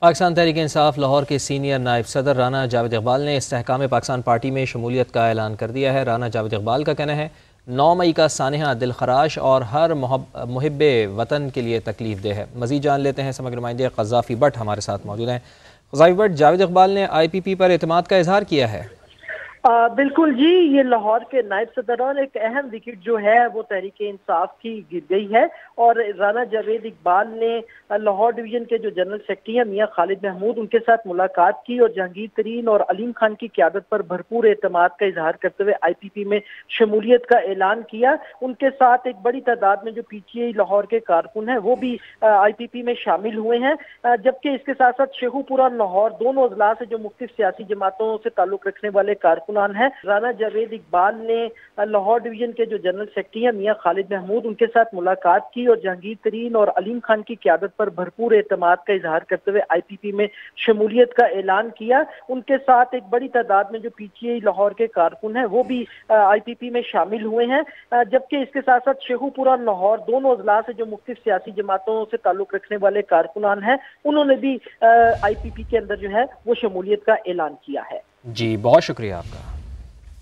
پاکستان تحریک انصاف لاہور کے سینئر نائب صدر رانا جاوید اقبال نے استحکام پاکستان پارٹی میں شمولیت کا اعلان کر دیا ہے۔ رانا جاوید اقبال کا کہنا ہے 9 مئی کا سانحہ دل خراش اور ہر محب وطن کے لیے تکلیف دہ ہے۔ مزید جان لیتے ہیں، سماجی نمائندے قذافی بٹ ہمارے ساتھ موجود ہیں۔ قذافی بٹ، جاوید اقبال نے IPP پر اعتماد کا اظہار کیا ہے۔ بالکل جی، یہ لاہور کے نائب صدران ایک اہم وکٹ جو ہے وہ تحریک انصاف کی گر گئی ہے، اور رانا جاوید اقبال نے لاہور ڈویژن کے جو جنرل سیکرٹری ہیں میاں خالد محمود، ان کے ساتھ ملاقات کی اور جہانگیر ترین اور علیم خان کی قیادت پر بھرپور اعتماد کا اظہار کرتے ہوئے IPP میں شمولیت کا اعلان کیا۔ ان کے ساتھ ایک بڑی تعداد میں جو PTI لاہور کے کارکن ہیں وہ بھی IPP میں شامل ہوئے ہیں، جبکہ اس کے ساتھ ساتھ شیخو پورہ لاہور دونوں اضلاع سے جو مختلف سیاسی جماعتوں سے تعلق رکھنے والے کارکن ہے۔ رانا جاوید اقبال نے لاہور ڈویژن کے جو جنرل سیکرٹری ہیں میاں خالد محمود، ان کے ساتھ ملاقات کی اور جہانگیر ترین اور علیم خان کی قیادت پر بھرپور اعتماد کا اظہار کرتے ہوئے IPP میں شمولیت کا اعلان کیا۔ ان کے ساتھ ایک بڑی تعداد میں جو PTI لاہور کے کارکن ہیں وہ بھی IPP میں شامل ہوئے ہیں، جبکہ اس کے ساتھ ساتھ شیخو پورہ لاہور دونوں اضلاع سے جو مختلف سیاسی جماعتوں سے تعلق رکھنے والے کارکنان ہیں، انہوں نے بھی IPP کے اندر جو ہے وہ شمولیت کا اعلان کیا ہے۔ جی، بہت شکریہ آپ کا۔